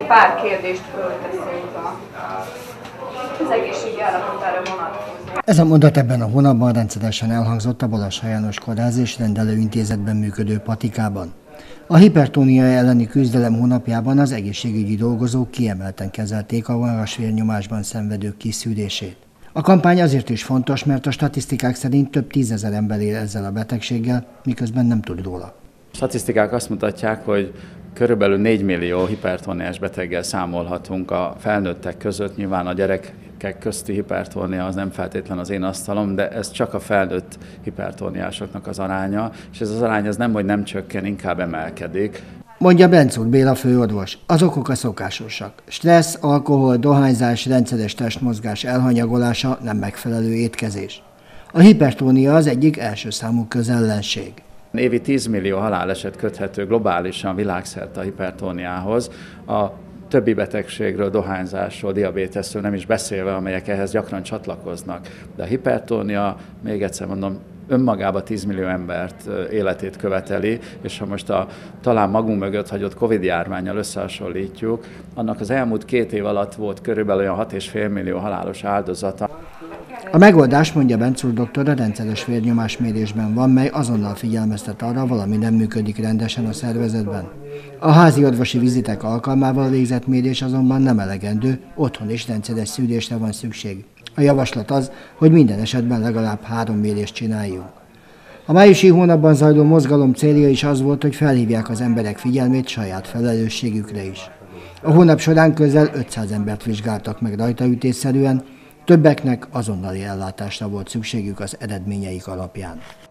pár kérdést fölteszünk az egészségi állapotára vonatkozóan. Ez a mondat ebben a hónapban rendszeresen elhangzott a Balassahy János Kórház és Rendelőintézetben működő patikában. A hipertónia elleni küzdelem hónapjában az egészségügyi dolgozók kiemelten kezelték a magas vérnyomásban szenvedők kiszűrését. A kampány azért is fontos, mert a statisztikák szerint több tízezer ember él ezzel a betegséggel, miközben nem tud róla. A statisztikák azt mutatják, hogy körülbelül 4 millió hipertóniás beteggel számolhatunk a felnőttek között. Nyilván a gyerekek közti hipertónia az nem feltétlenül az én asztalom, de ez csak a felnőtt hipertóniásoknak az aránya, és ez az arány az nem, hogy nem csökken, inkább emelkedik. Mondja Bencúr Béla főorvos, az okok a szokásosak. Stressz, alkohol, dohányzás, rendszeres testmozgás elhanyagolása, nem megfelelő étkezés. A hipertónia az egyik első számú közellenség. Évi 10 millió haláleset köthető globálisan világszerte a hipertóniához, a többi betegségről, dohányzásról, diabéteszről nem is beszélve, amelyek ehhez gyakran csatlakoznak. De a hipertónia, még egyszer mondom, önmagában 10 millió embert életét követeli, és ha most a talán magunk mögött hagyott Covid-járvánnyal összehasonlítjuk, annak az elmúlt 2 év alatt volt körülbelül olyan 6,5 millió halálos áldozata. A megoldás, mondja Bencúr doktor, a rendszeres vérnyomásmérésben van, mely azonnal figyelmeztet arra, valami nem működik rendesen a szervezetben. A házi orvosi vizitek alkalmával végzett mérés azonban nem elegendő, otthon is rendszeres szűrésre van szükség. A javaslat az, hogy minden esetben legalább 3 mérést csináljunk. A májusi hónapban zajló mozgalom célja is az volt, hogy felhívják az emberek figyelmét saját felelősségükre is. A hónap során közel 500 embert vizsgáltak meg rajtaütésszerűen, többeknek azonnali ellátásra volt szükségük az eredményeik alapján.